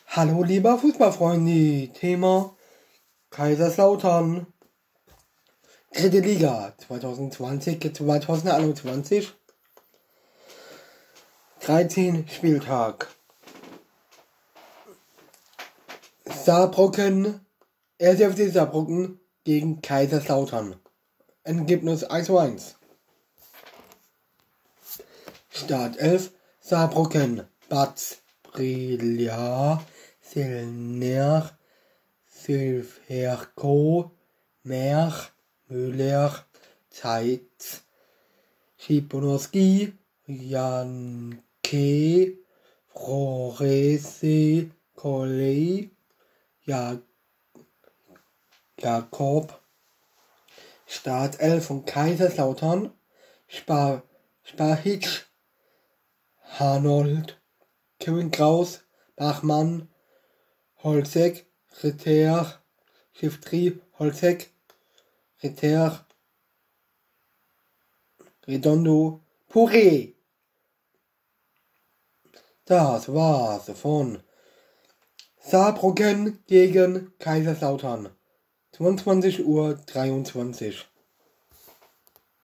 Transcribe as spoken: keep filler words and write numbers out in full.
Hallo lieber Fußballfreunde, Thema Kaiserslautern, dritte Liga zwanzig zwanzig zweitausendeinundzwanzig, dreizehn Spieltag. Saarbrücken, erster F C Saarbrücken gegen Kaiserslautern. Ergebnis eins zu eins. Startelf: Saarbrücken, Batz, Brilja, Selner, Silverko, Merch, Müller, Zeitz, Schiponowski, Janke, Florese, Colley, ja, Jakob. Startelf von Kaiserslautern: Spar, Sparhitsch, Hanold, Kevin Kraus, Bachmann, Holzek, Ritter, Schiftri, Holzek, Ritter, Redondo, Puré. Das war's von Saarbrücken gegen Kaiserslautern. zweiundzwanzig Uhr dreiundzwanzig.